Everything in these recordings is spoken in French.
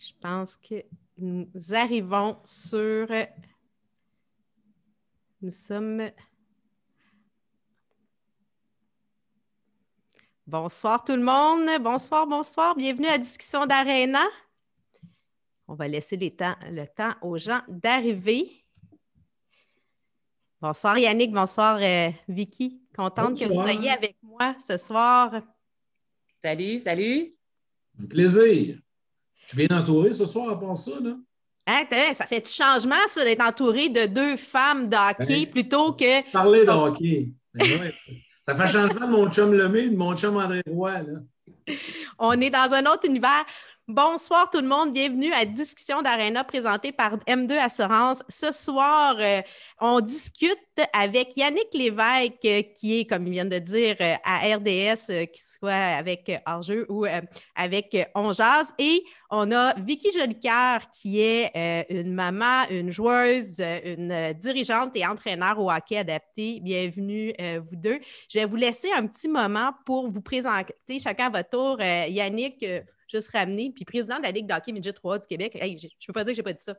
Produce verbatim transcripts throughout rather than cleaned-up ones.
Je pense que nous arrivons sur... Nous sommes... Bonsoir tout le monde. Bonsoir, bonsoir. Bienvenue à la discussion d'Arena. On va laisser les temps, le temps aux gens d'arriver. Bonsoir Yannick, bonsoir euh, Vicky. Contente bonsoir. Que vous soyez avec moi ce soir. Salut, salut. Un plaisir. Je suis bien entourée ce soir à part ça, là. Hein, ça fait du changement, ça, d'être entouré de deux femmes de hockey ben, plutôt que... Parler de hockey. Ben ouais. Ça fait changement de mon chum Lemay et de mon chum André Roy, là. On est dans un autre univers. Bonsoir tout le monde, bienvenue à Discussion d'Arena présentée par M deux Assurance. Ce soir, euh, on discute avec Yannick Lévesque, euh, qui est, comme il vient de dire, euh, à R D S, euh, qui soit avec euh, Hors-jeu ou euh, avec euh, On Jase. Et on a Vicky Jolicoeur, qui est euh, une maman, une joueuse, euh, une euh, dirigeante et entraîneur au hockey adapté. Bienvenue, euh, vous deux. Je vais vous laisser un petit moment pour vous présenter chacun à votre tour. Euh, Yannick, euh, juste ramener, puis président de la Ligue de hockey Midget trois du Québec. Hey, je ne peux pas dire que je n'ai pas dit ça.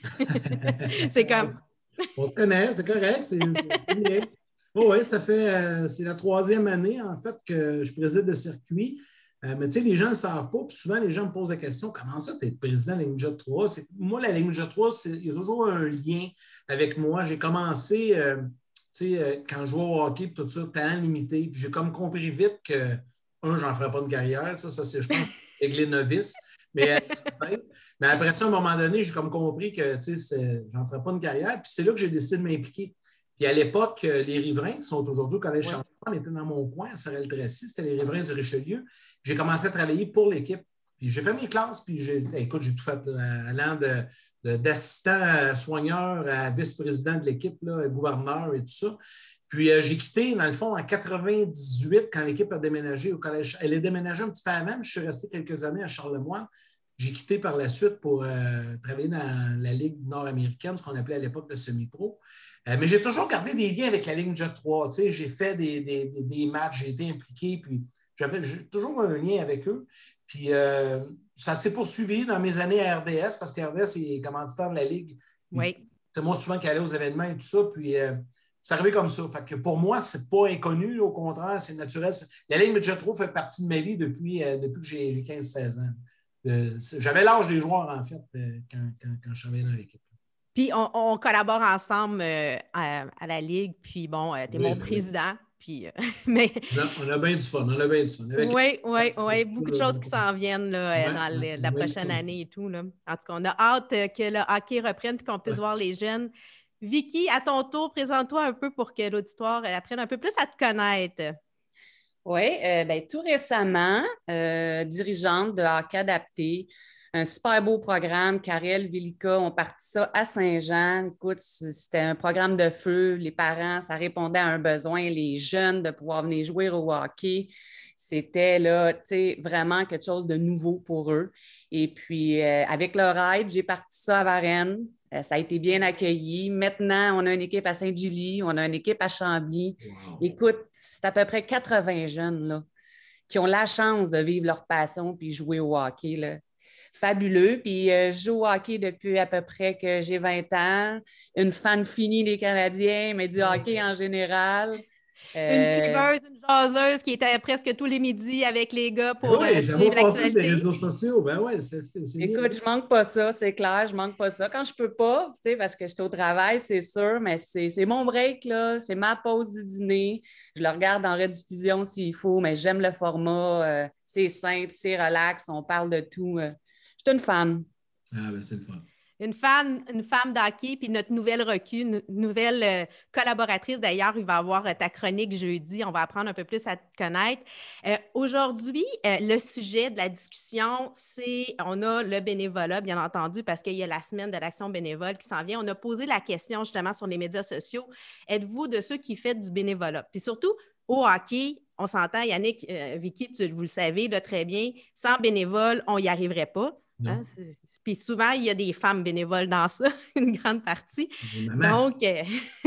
C'est comme... On se connaît, c'est correct, c'est, c'est, c'est bien. Oh oui, ça fait, euh, c'est la troisième année, en fait, que je préside le circuit. Euh, mais tu sais, les gens ne le savent pas, puis souvent, les gens me posent la question, comment ça, tu es président de la Ligue Midget trois? C'est, moi, la Ligue Midget trois, c'est, il y a toujours un lien avec moi. J'ai commencé, euh, tu sais, euh, quand je jouais au hockey, puis tout ça, talent limité, puis j'ai comme compris vite que, un, j'en ferais pas de carrière, ça, ça c'est, je pense, avec les novices. Mais, mais après ça, à un moment donné, j'ai comme compris que je n'en ferais pas une carrière. Puis c'est là que j'ai décidé de m'impliquer. Puis à l'époque, les riverains, qui sont aujourd'hui au Collège ouais. Champlain, on était dans mon coin, à Sorel-Tracy, c'était les riverains du Richelieu. J'ai commencé à travailler pour l'équipe. Puis j'ai fait mes classes, puis j'ai, écoute, j'ai tout fait, là, allant de, de, d'assistant soigneur à vice-président de l'équipe, là, gouverneur et tout ça. Puis euh, j'ai quitté, dans le fond, en quatre-vingt-dix-huit, quand l'équipe a déménagé au collège. Elle est déménagée un petit peu avant, mais je suis resté quelques années à Charlemagne. J'ai quitté par la suite pour euh, travailler dans la Ligue nord-américaine, ce qu'on appelait à l'époque le semi-pro. Euh, mais j'ai toujours gardé des liens avec la Ligue Midget trois. Tu sais, j'ai fait des, des, des matchs, j'ai été impliqué, puis j'avais j'ai toujours un lien avec eux. Puis euh, ça s'est poursuivi dans mes années à R D S, parce que R D S est commanditaire de la Ligue. Oui. C'est moi souvent qui allais aux événements et tout ça. Puis euh, c'est arrivé comme ça. Fait que pour moi, ce n'est pas inconnu. Au contraire, c'est naturel. La Ligue Midget trois fait partie de ma vie depuis, euh, depuis que j'ai, j'ai quinze seize ans. Euh, j'avais l'âge des joueurs, en fait, euh, quand, quand, quand je travaillais dans l'équipe. Puis on, on collabore ensemble euh, à, à la Ligue. Puis bon, euh, tu es oui, mon oui. président. Puis, euh, mais... on, a, on a bien du fun. On a bien du fun. Avec oui, oui, oui. Beaucoup de choses qui s'en viennent là, ouais, dans le, ouais, la prochaine année et tout. Là. En tout cas, on a hâte que le hockey reprenne et qu'on puisse ouais. voir les jeunes. Vicky, à ton tour, présente-toi un peu pour que l'auditoire apprenne un peu plus à te connaître. Oui, euh, ben, tout récemment, euh, dirigeante de hockey adapté, un super beau programme. Karel, Vilica ont parti ça à Saint-Jean. Écoute, c'était un programme de feu. Les parents, ça répondait à un besoin. Les jeunes, de pouvoir venir jouer au hockey, c'était là, tu sais, vraiment quelque chose de nouveau pour eux. Et puis, euh, avec leur aide, j'ai parti ça à Varennes. Euh, ça a été bien accueilli. Maintenant, on a une équipe à Sainte-Julie, on a une équipe à Chambly. Wow. Écoute, c'est à peu près quatre-vingts jeunes là, qui ont la chance de vivre leur passion puis jouer au hockey, là. Fabuleux. Puis euh, je joue au hockey depuis à peu près que j'ai vingt ans. Une fan finie des Canadiens, mais du hockey en général. Euh... Une suiveuse, une jaseuse qui était presque tous les midis avec les gars pour oui, euh, suivre l'actualité. Les réseaux sociaux, ben ouais, c'est, c'est Écoute, je manque pas ça, c'est clair, je manque pas ça. Quand je peux pas, tu sais, parce que je suis au travail, c'est sûr, mais c'est, c'est mon break, là, c'est ma pause du dîner. Je le regarde en rediffusion s'il faut, mais j'aime le format. Euh, c'est simple, c'est relax, on parle de tout. Euh, je suis une fan. Ah, ben c'est le fun. Une fan, une femme d'hockey, puis notre nouvelle recrue, une nouvelle euh, collaboratrice. D'ailleurs, il va avoir euh, ta chronique jeudi. On va apprendre un peu plus à te connaître. Euh, aujourd'hui, euh, le sujet de la discussion, c'est, on a le bénévolat, bien entendu, parce qu'il y a la semaine de l'action bénévole qui s'en vient. On a posé la question justement sur les médias sociaux. Êtes-vous de ceux qui font du bénévolat? Puis surtout, au hockey, on s'entend, Yannick, euh, Vicky, tu, vous le savez là, très bien, sans bénévole, on n'y arriverait pas. Hein? Puis souvent, il y a des femmes bénévoles dans ça, une grande partie. Donc, euh,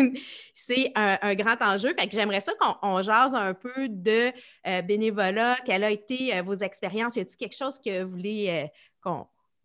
c'est un, un grand enjeu. Fait que j'aimerais ça qu'on on jase un peu de euh, bénévolat. Quelles ont été euh, vos expériences? Y a-t-il quelque chose que vous voulez euh, qu'on,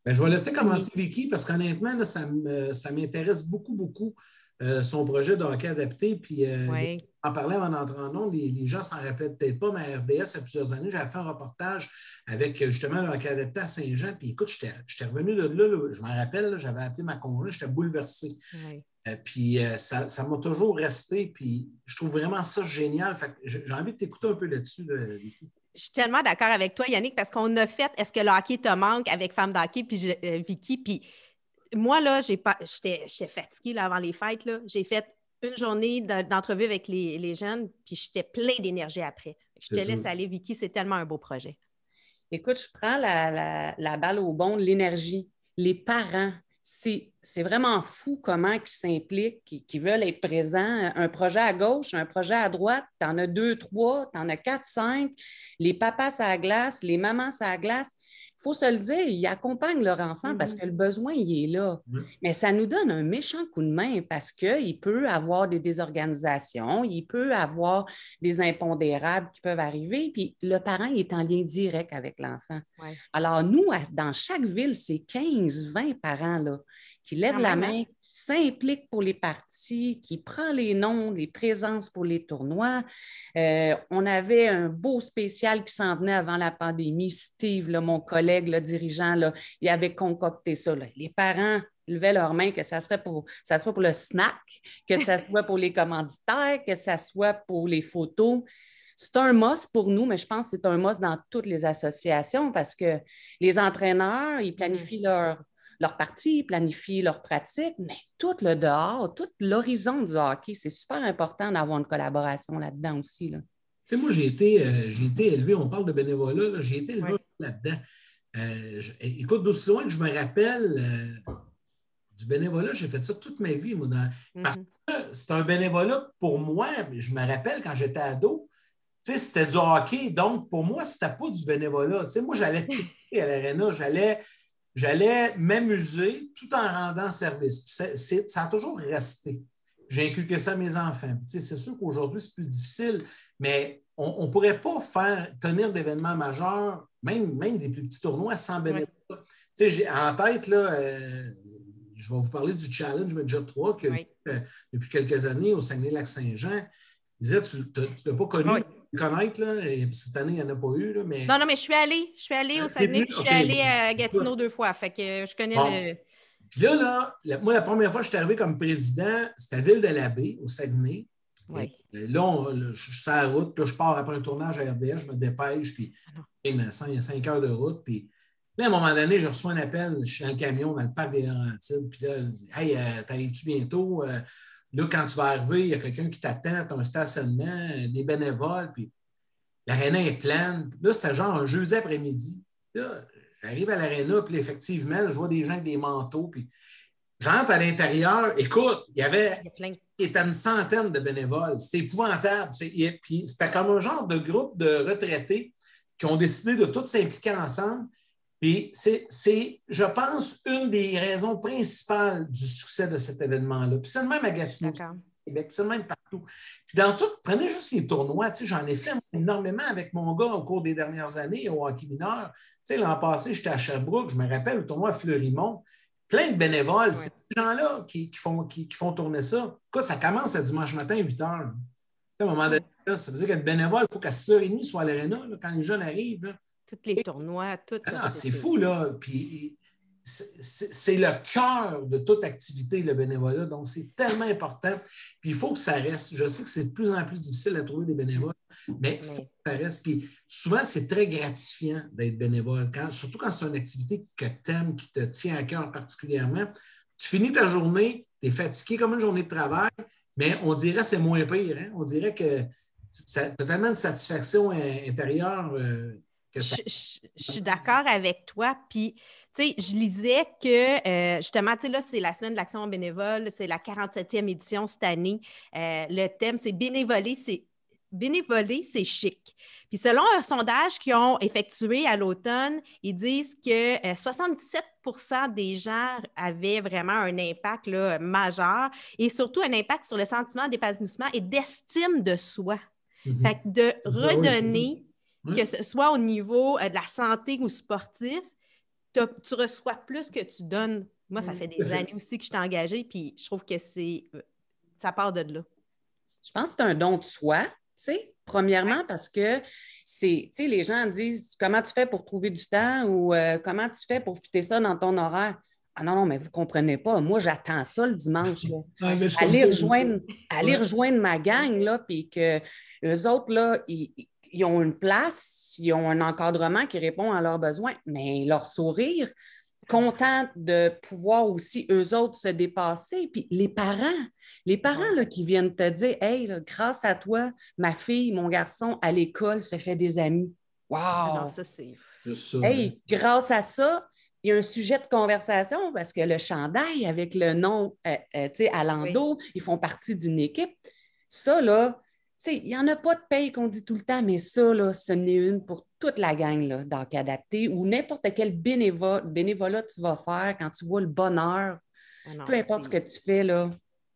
Ben, je vais laisser commencer Vicky parce qu'honnêtement, là, ça, me, ça m'intéresse beaucoup, beaucoup, euh, son projet de hockey adapté. Puis, euh, Oui. en parlant avant d'entrer en ondes, les, les gens s'en rappellent peut-être pas, mais à R D S, il y a plusieurs années, j'avais fait un reportage avec justement le hockey adapté à Saint-Jean. Puis écoute, j'étais, j'étais revenu de là, là je m'en rappelle, là, j'avais appelé ma conjointe, j'étais bouleversé. Oui. Euh, puis euh, ça, ça m'a toujours resté. Puis je trouve vraiment ça génial. Fait que j'ai, j'ai envie de t'écouter un peu là-dessus, là, Vicky. Je suis tellement d'accord avec toi, Yannick, parce qu'on a fait Est-ce que le hockey te manque avec Femme d'hockey puis je, euh, Vicky. Puis moi, là, j'ai pas, j'étais, j'étais fatiguée là, avant les fêtes. Là. J'ai fait une journée de, d'entrevue avec les, les jeunes, puis j'étais plein d'énergie après. Je te C'est laisse sûr. aller, Vicky. C'est tellement un beau projet. Écoute, je prends la, la, la balle au bon de l'énergie. Les parents, c'est, c'est vraiment fou comment ils s'impliquent, qui, qui veulent être présents. Un projet à gauche, un projet à droite, tu en as deux, trois, tu en as quatre, cinq. Les papas sur la glace, les mamans sur la glace. Il faut se le dire, ils accompagnent leur enfant Mm-hmm. parce que le besoin, il est là. Mm-hmm. Mais ça nous donne un méchant coup de main parce qu'il peut avoir des désorganisations, il peut avoir des impondérables qui peuvent arriver, puis le parent il est en lien direct avec l'enfant. Ouais. Alors, nous, dans chaque ville, c'est quinze, vingt parents là, qui lèvent Quand la même, main, hein? qui s'impliquent pour les parties, qui prennent les noms, les présences pour les tournois. Euh, on avait un beau spécial qui s'en venait avant la pandémie. Steve, là, mon collègue, le dirigeant, là, il avait concocté ça. Là. Les parents levaient leurs mains, que ça serait pour, ça soit pour le snack, que ça soit pour les commanditaires, que ça soit pour les photos. C'est un must pour nous, mais je pense que c'est un must dans toutes les associations parce que les entraîneurs, ils planifient mmh. leur, leur partie, ils planifient leur pratique, mais tout le dehors, tout l'horizon du hockey, c'est super important d'avoir une collaboration là-dedans aussi. Là. Tu sais, moi, j'ai été, euh, j'ai été élevé, on parle de bénévolat, là, j'ai été élevé ouais. là-dedans. Euh, je, écoute, d'aussi loin que je me rappelle euh, du bénévolat, j'ai fait ça toute ma vie. Moi, dans, mm-hmm. Parce que c'est un bénévolat pour moi, je me rappelle quand j'étais ado, tu sais, c'était du hockey, donc pour moi, c'était pas du bénévolat. Tu sais, moi, j'allais à l'aréna, j'allais, j'allais m'amuser tout en rendant service. C'est, c'est, ça a toujours resté. J'ai inculqué ça à mes enfants. Tu sais, c'est sûr qu'aujourd'hui, c'est plus difficile, mais on ne pourrait pas faire tenir d'événements majeurs, même, même des plus petits tournois, sans bénévolat. Oui. Tu sais, j'ai en tête, là, euh, je vais vous parler du Challenge Midget trois que oui. euh, depuis quelques années au Saguenay-Lac-Saint-Jean. Il disait, tu ne l'as pas connu, oui. connaître, là, et cette année, il n'y en a pas eu. Là, mais... Non, non, mais je suis allée. Je suis allée au Saguenay, puis je suis okay. allée à Gatineau deux fois. Fait que je connais bon. le... Puis là, là la, moi, la première fois que je suis arrivé comme président, c'était à Ville-de-l'Abbé, au Saguenay. Oui. Et là, on, là, je suis sur la route, là, je pars après un tournage à R D S, je me dépêche, puis il y a cinq heures de route, puis là, à un moment donné, je reçois un appel, je suis dans le camion dans le parc des Laurentides, puis là, elle dit « Hey, euh, t'arrives-tu bientôt? Euh, là, quand tu vas arriver, il y a quelqu'un qui t'attend, tu as un stationnement, des bénévoles, puis l'aréna est pleine. » Là, c'était genre un jeudi après-midi. Là, j'arrive à l'aréna, puis effectivement, je vois des gens avec des manteaux, puis j'entre à l'intérieur. Écoute, il y avait il était une centaine de bénévoles. C'était épouvantable. C'est, puis c'était comme un genre de groupe de retraités qui ont décidé de tous s'impliquer ensemble. Puis c'est, c'est, je pense, une des raisons principales du succès de cet événement-là. Puis c'est le même à Gatineau, Québec, c'est le même partout. Puis dans tout, prenez juste les tournois. Tu sais, j'en ai fait énormément avec mon gars au cours des dernières années au hockey mineur. Tu sais, l'an passé, j'étais à Sherbrooke, je me rappelle, le tournoi Fleurimont. Plein de bénévoles, ouais. C'est ces gens-là qui, qui, font, qui, qui font tourner ça. Écoute, ça commence le dimanche matin à huit heures. À un moment donné, là, ça veut dire qu'être bénévole, il faut qu'à six heures trente soit à l'aréna quand les jeunes arrivent. Là. Tous les tournois, tout. Ah non, c'est, c'est fou, là. Puis c'est, c'est, c'est le cœur de toute activité, le bénévolat. Donc, c'est tellement important. Puis il faut que ça reste. Je sais que c'est de plus en plus difficile à trouver des bénévoles, mais il faut que ça reste. Puis souvent, c'est très gratifiant d'être bénévole, quand, surtout quand c'est une activité que tu aimes, qui te tient à cœur particulièrement. Tu finis ta journée, tu es fatigué comme une journée de travail, mais on dirait que c'est moins pire. Hein? On dirait que tu as tellement de satisfaction intérieure. Euh, Je, je, je suis d'accord avec toi. Puis, tu sais, je lisais que, euh, justement, tu sais, là, c'est la semaine de l'action bénévole, c'est la quarante-septième édition cette année. Euh, le thème, c'est bénévoler, c'est bénévoler, c'est chic. Puis, selon un sondage qu'ils ont effectué à l'automne, ils disent que euh, soixante-dix-sept pour cent des gens avaient vraiment un impact là, majeur et surtout un impact sur le sentiment d'épanouissement et d'estime de soi. Mm-hmm. Fait que de redonner... que ce soit au niveau euh, de la santé ou sportif, tu reçois plus que tu donnes. Moi, ça fait des années aussi que je t'ai engagée, puis je trouve que c'est ça part de là. Je pense que c'est un don de soi, tu sais, premièrement, ouais. Parce que c'est, tu sais, les gens disent comment tu fais pour trouver du temps ou euh, comment tu fais pour fitter ça dans ton horaire. Ah non, non, mais vous ne comprenez pas. Moi, j'attends ça le dimanche. Là. Ah, aller rejoindre, aller ouais. rejoindre ma gang, là, puis que eux autres, là, ils, ils ont une place, ils ont un encadrement qui répond à leurs besoins, mais leur sourire, contents de pouvoir aussi, eux autres, se dépasser. Puis les parents, les parents là, qui viennent te dire « Hey, là, grâce à toi, ma fille, mon garçon, à l'école, se fait des amis. » Wow! Alors, ça, c'est... Ça, hey, grâce à ça, il y a un sujet de conversation parce que le chandail avec le nom, euh, euh, tu sais, à l'endos, oui. Ils font partie d'une équipe. Ça, là, tu sais, il n'y en a pas de paye qu'on dit tout le temps, mais ça, là, ce n'est une pour toute la gang là, d'A Q A Adapté ou n'importe quel bénévolat, bénévolat tu vas faire quand tu vois le bonheur, ah non, peu importe c'est... ce que tu fais, là.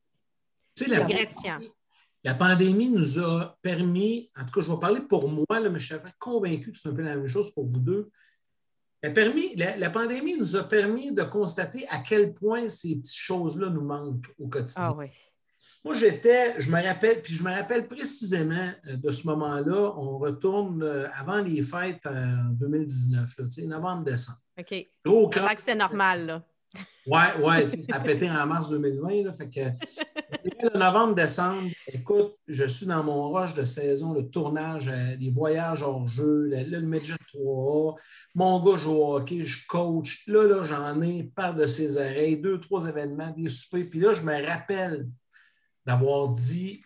C'est la... gratifiant. La pandémie nous a permis, en tout cas, je vais parler pour moi, là, mais je suis convaincu que c'est un peu la même chose pour vous deux. La, permis, la, la pandémie nous a permis de constater à quel point ces petites choses-là nous manquent au quotidien. Ah oui. Moi, j'étais, je me rappelle, puis je me rappelle précisément de ce moment-là, on retourne avant les fêtes en deux mille dix-neuf, là, novembre-décembre. OK. Gros camp, que c'était normal, là. Oui, oui, ça a pété en mars deux mille vingt, là, fait que le novembre-décembre, écoute, je suis dans mon rush de saison, le tournage, les voyages hors jeu, le, le midget trois A, mon gars joue au hockey, je coach, là, là, j'en ai par de ses oreilles, deux, trois événements, des soupers, puis là, je me rappelle d'avoir dit,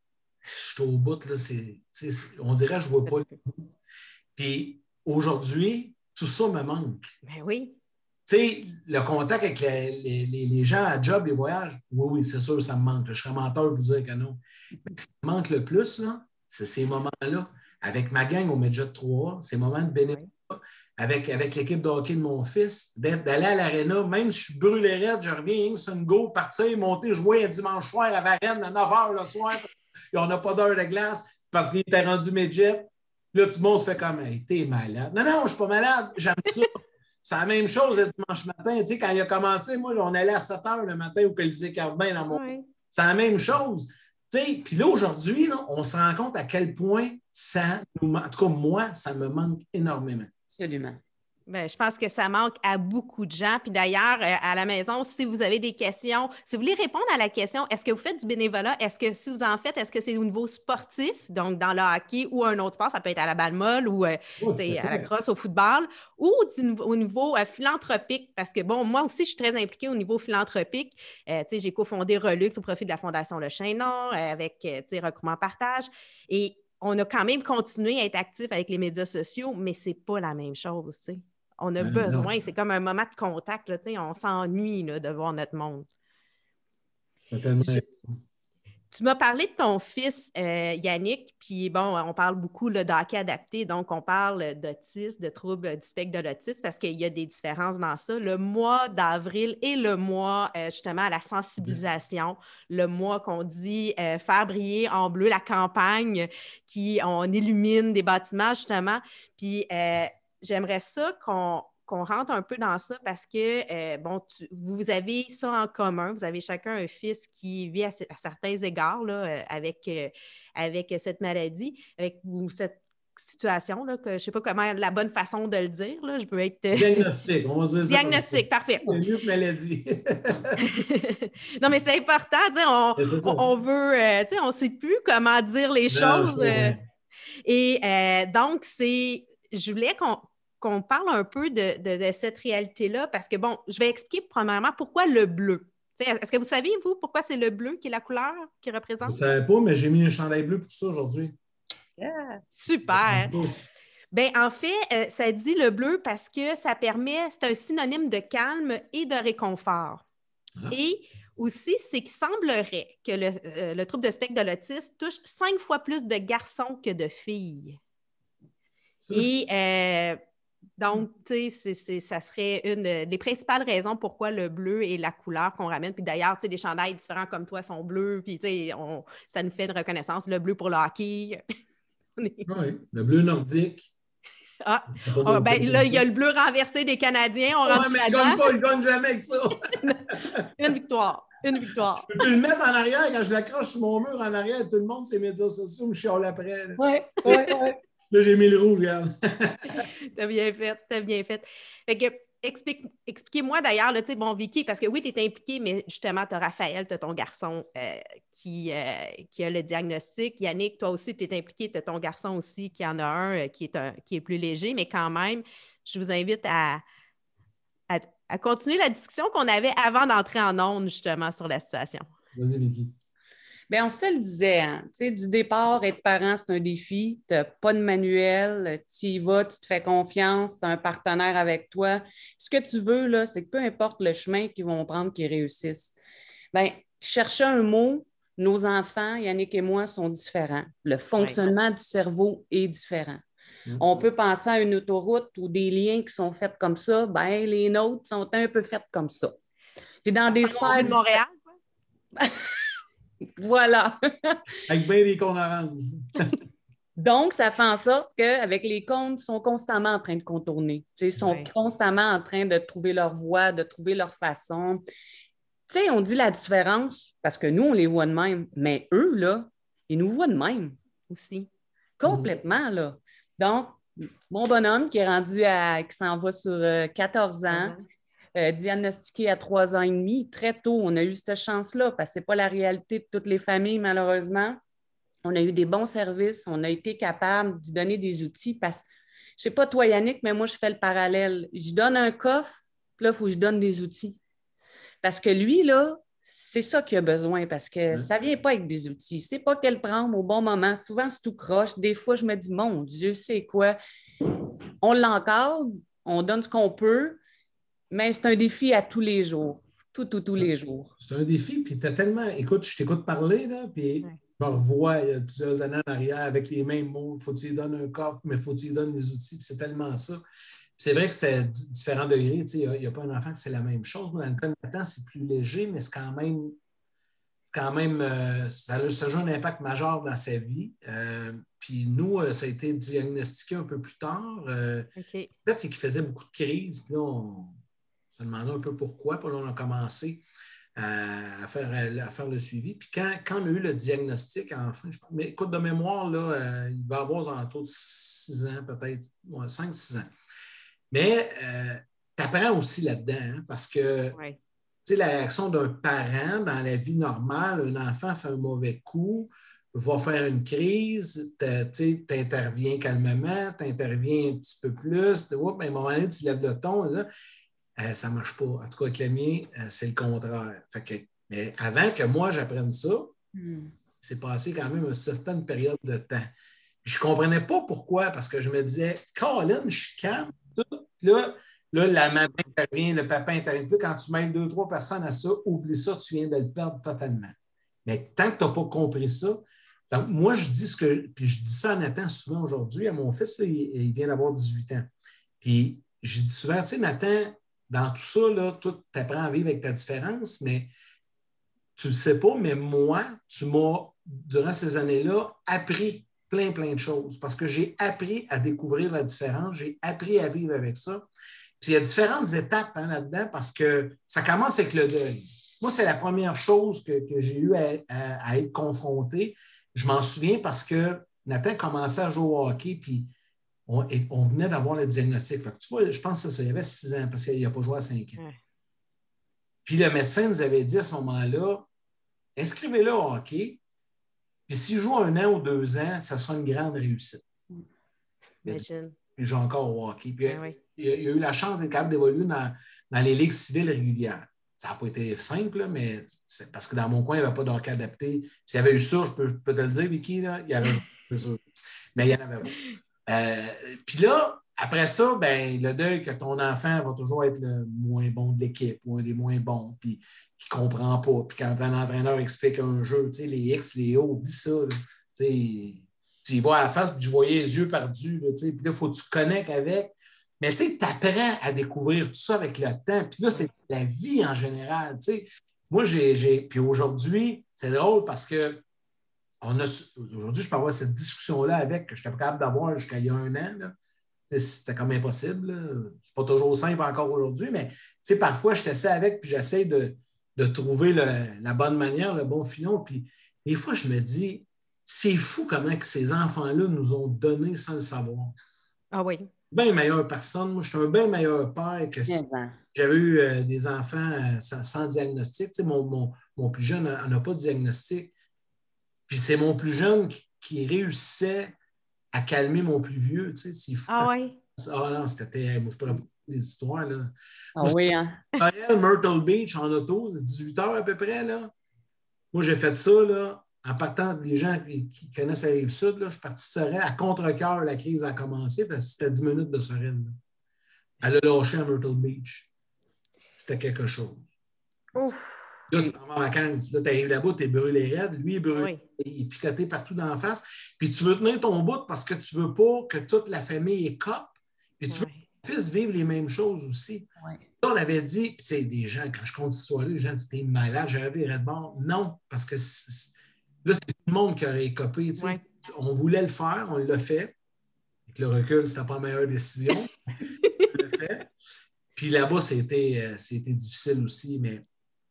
je suis au bout, là, c'est, c'est, on dirait que je ne vois pas le bout. Puis aujourd'hui, tout ça me manque. Ben oui. Tu sais, le contact avec les, les, les gens à job, les voyages, oui, oui, c'est sûr, ça me manque. Je serais menteur de vous dire que non. Mais ce qui me manque le plus, là, c'est ces moments-là. Avec ma gang au Midget trois A, ces moments de bénévolat, oui. avec, avec l'équipe de hockey de mon fils, d'aller à l'aréna, même si je suis brûlé raide, je reviens, c'est une go, partir, monter, jouer un dimanche soir à Varennes à neuf heures le soir, et on n'a pas d'heure de glace parce qu'il était rendu Midget. Là, tout le monde se fait comme hey, « T'es malade. » Non, non, je ne suis pas malade, j'aime ça. C'est la même chose le dimanche matin. Tu sais, quand il a commencé, moi, on allait à sept heures le matin au Colisée Cardin dans mon. Oui. C'est la même chose. Tu sais, puis là, aujourd'hui, là, on se rend compte à quel point ça nous. En tout cas, moi, ça me manque énormément. Absolument. Bien, je pense que ça manque à beaucoup de gens. Puis d'ailleurs, à la maison, si vous avez des questions, si vous voulez répondre à la question, est-ce que vous faites du bénévolat? Est-ce que si vous en faites, est-ce que c'est au niveau sportif, donc dans le hockey ou un autre sport, ça peut être à la balle molle ou euh, oui, à la crosse, au football, ou du, au niveau euh, philanthropique? Parce que, bon, moi aussi, je suis très impliquée au niveau philanthropique. Euh, tu sais, j'ai cofondé Relux au profit de la Fondation Le Chaînon euh, avec, euh, tu sais, Recrutement Partage. Et on a quand même continué à être actif avec les médias sociaux, mais c'est pas la même chose, tu sais. On a ben besoin, non. C'est comme un moment de contact, là, on s'ennuie là, de voir notre monde. Je... Tu m'as parlé de ton fils, euh, Yannick, puis bon, on parle beaucoup de hockey adapté, donc on parle d'autisme, de troubles du spectre de l'autisme, parce qu'il y a des différences dans ça. Le mois d'avril et le mois, euh, justement, à la sensibilisation, mmh. le mois qu'on dit euh, faire briller en bleu la campagne, qui on illumine des bâtiments, justement, puis... Euh, J'aimerais ça qu'on, qu'on rentre un peu dans ça parce que, euh, bon, tu, vous avez ça en commun. Vous avez chacun un fils qui vit à, à certains égards là, euh, avec, euh, avec cette maladie, avec ou cette situation, là, que je ne sais pas comment la bonne façon de le dire. Là, je veux être... Diagnostic, on va dire ça. Diagnostic, parfait. C'est mieux que maladie. Non, mais c'est important. On, on, on veut, euh, on ne sait plus comment dire les non, choses. Euh, et euh, donc, c'est... Je voulais qu'on qu'on parle un peu de, de, de cette réalité-là, parce que, bon, je vais expliquer premièrement pourquoi le bleu. T'sais, est-ce que vous savez, vous, pourquoi c'est le bleu qui est la couleur qui représente? Je ne savais pas, mais j'ai mis un chandail bleu pour ça aujourd'hui. Yeah, super! Bien, en fait, euh, ça dit le bleu parce que ça permet, c'est un synonyme de calme et de réconfort. Ah. Et aussi, c'est qu'il semblerait que le, euh, le trouble de spectre de l'autisme touche cinq fois plus de garçons que de filles. Ça, et... Euh, Donc, tu sais, ça serait une des principales raisons pourquoi le bleu est la couleur qu'on ramène. Puis d'ailleurs, tu sais, des chandails différents comme toi sont bleus, puis tu sais, on, ça nous fait une reconnaissance. Le bleu pour le hockey. est... Oui, le bleu nordique. Ah, oh, ben, là, il y a le bleu renversé des Canadiens. On ouais, rentre mais il ne là-dedans. gagne pas, il ne gagne jamais avec ça. Une victoire. Une victoire. Je peux le mettre en arrière quand je l'accroche sur mon mur en arrière. Tout le monde, ses médias sociaux, me chiale après. Oui, oui, oui. Là, j'ai mis le rouge, regarde. T'as bien fait, t'as bien fait. Fait que, explique, expliquez-moi d'ailleurs, tu sais, bon, Vicky, parce que oui, tu es impliquée, mais justement, tu as Raphaël, tu as ton garçon euh, qui, euh, qui a le diagnostic. Yannick, toi aussi, tu es impliqué, tu as ton garçon aussi qui en a un, euh, qui, est un qui est plus léger, mais quand même, je vous invite à, à, à continuer la discussion qu'on avait avant d'entrer en ondes, justement, sur la situation. Vas-y, Vicky. Bien, on se le disait, hein, tu sais, du départ, être parent, c'est un défi. Tu n'as pas de manuel, tu y vas, tu te fais confiance, tu as un partenaire avec toi. Ce que tu veux, là, c'est que peu importe le chemin qu'ils vont prendre, qu'ils réussissent. Bien, chercher un mot, nos enfants, Yannick et moi, sont différents. Le fonctionnement oui. du cerveau est différent. Mm-hmm. On peut penser à une autoroute ou des liens qui sont faits comme ça, bien, les nôtres sont un peu faits comme ça. Puis dans ça des sphères... de Montréal, quoi? Voilà. Avec bien des cônes oranges. Donc, ça fait en sorte qu'avec les cônes, ils sont constamment en train de contourner. Ils sont ouais. constamment en train de trouver leur voie, de trouver leur façon. Tu sais, on dit la différence parce que nous, on les voit de même. Mais eux, là, ils nous voient de même. Aussi. Complètement, là. Donc, mon bonhomme qui est rendu à... qui s'en va sur euh, quatorze ans, mm-hmm. Euh, diagnostiqué à trois ans et demi, très tôt, on a eu cette chance-là, parce que ce n'est pas la réalité de toutes les familles, malheureusement. On a eu des bons services, on a été capable de donner des outils, parce que, je ne sais pas toi, Yannick, mais moi, je fais le parallèle. Je donne un coffre, puis là, il faut que je donne des outils. Parce que lui, là, c'est ça qu'il a besoin, parce que ça ne vient pas avec des outils. C'est pas qu'elle prendre au bon moment. Souvent, c'est tout croche. Des fois, je me dis, mon Dieu, c'est quoi? On l'encadre, on donne ce qu'on peut, mais c'est un défi à tous les jours. Tout, tout, tous les jours. C'est un défi, puis tu as tellement... Écoute, je t'écoute parler, là, puis ouais. je me revois il y a plusieurs années en arrière avec les mêmes mots. Faut que tu lui donnes un coffre, mais faut que tu lui donnes les outils. C'est tellement ça. C'est vrai que c'est différents degrés. Il n'y a, a pas un enfant que c'est la même chose. Dans le cas de Nathan, c'est plus léger, mais c'est quand même... quand même euh, ça, ça joue un impact majeur dans sa vie. Euh, puis nous, euh, ça a été diagnostiqué un peu plus tard. Euh, okay. Peut-être c'est qu'il faisait beaucoup de crises. Puis là, on... se demandait un peu pourquoi. Puis là, on a commencé à faire, à faire le suivi. Puis quand, quand on a eu le diagnostic, enfin, je pense, mais écoute, de mémoire, là, euh, il va avoir autour de six ans, peut-être, ouais, cinq six ans. Mais euh, tu apprends aussi là-dedans, hein, parce que ouais. tu sais, la réaction d'un parent dans la vie normale, un enfant fait un mauvais coup, va faire une crise, tu interviens calmement, tu interviens un petit peu plus, oups, à un moment donné, tu lèves le ton, là, Euh, ça ne marche pas. En tout cas, avec le mien, euh, c'est le contraire. Fait que, mais avant que moi, j'apprenne ça, mm. c'est passé quand même une certaine période de temps. Puis je ne comprenais pas pourquoi, parce que je me disais, Colin, je suis calme. Tout. Là, là, la maman intervient, le papa intervient. Puis quand tu mêles deux, trois personnes à ça, oublie ça, tu viens de le perdre totalement. Mais tant que tu n'as pas compris ça, donc moi, je dis ce que. Puis je dis ça à Nathan souvent aujourd'hui, à mon fils, là, il, il vient d'avoir dix-huit ans. Puis je dis souvent, tu sais, Nathan, dans tout ça, là, tu apprends à vivre avec ta différence, mais tu ne le sais pas, mais moi, tu m'as, durant ces années-là, appris plein, plein de choses parce que j'ai appris à découvrir la différence, j'ai appris à vivre avec ça. Puis il y a différentes étapes hein, là-dedans parce que ça commence avec le deuil. Moi, c'est la première chose que, que j'ai eu à, à, à être confronté. Je m'en souviens parce que Nathan commençait à jouer au hockey, puis On, on venait d'avoir le diagnostic. Fait que tu vois, je pense que ça, il y avait six ans parce qu'il n'a pas joué à cinq ans. Ouais. Puis le médecin nous avait dit à ce moment-là, inscrivez-le au hockey, puis s'il joue un an ou deux ans, ça sera une grande réussite. Imagine. Il joue encore au hockey. Puis ah, oui. il, a, il a eu la chance d'être capable d'évoluer dans, dans les ligues civiles régulières. Ça n'a pas été simple, mais c'est parce que dans mon coin, il n'y avait pas de hockey adapté. S'il y avait eu ça, je peux, je peux te le dire, Vicky, là, il y avait c'est sûr. Mais il y en avait pas. Euh, puis là, après ça, ben, le deuil que ton enfant va toujours être le moins bon de l'équipe ou un des moins bons, puis qui ne comprend pas. Puis quand un entraîneur explique un jeu, tu sais, les X, les O, oublie ça. Là, tu y vas à la face, puis tu voyais les yeux perdus. Là, puis là, il faut que tu connectes avec. Mais tu apprends à découvrir tout ça avec le temps. Puis là, c'est la vie en général. T'sais. Moi, j'ai, j'ai. Puis aujourd'hui, c'est drôle parce que On a, aujourd'hui, je peux avoir cette discussion-là avec, que je n'étais pas capable d'avoir jusqu'à il y a un an. Là. c'était comme impossible. Là. C'est pas toujours simple encore aujourd'hui, mais parfois, je t'essaie avec, puis j'essaie de, de trouver le, la bonne manière, le bon filon. Puis des fois, je me dis, c'est fou comment que ces enfants-là nous ont donné sans le savoir. Ah oui. Bien meilleure personne. Moi, je suis un bien meilleur père que si j'avais eu euh, des enfants euh, sans, sans diagnostic. Tu sais, mon, mon, mon plus jeune n'a pas de diagnostic. Puis c'est mon plus jeune qui, qui réussissait à calmer mon plus vieux. Tu sais, ah oui? Ah non, c'était... Moi, je pourrais vous des histoires, là. Ah moi, oui, hein? Myrtle Beach en auto, c'est dix-huit heures à peu près, là. Moi, j'ai fait ça, là, en partant, les gens qui, qui connaissent la Rive-Sud, là, je suis parti de Sorel. À contre-cœur, la crise a commencé, parce que c'était dix minutes de Sorel. Là. Elle a lâché à Myrtle Beach. C'était quelque chose. Ouf. Là, tu t'en vas en vacances. Là, tu arrives là-bas, tu es brûlé raide. Lui, il est brûlé. Oui. Il est picoté partout d'en face. Puis tu veux tenir ton bout parce que tu ne veux pas que toute la famille écope. Puis tu veux oui. que ton fils vive les mêmes choses aussi. Oui. Là, on avait dit, puis tu sais, des gens, quand je compte cette histoire-là, les gens disaient, t'es malade, j'aurais viré de bord. Non, parce que c'est, là, c'est tout le monde qui aurait écopé. Oui. On voulait le faire, on l'a fait. Avec le recul, c'était pas la meilleure décision. On l'a fait. Puis là-bas, c'était, c'était difficile aussi, mais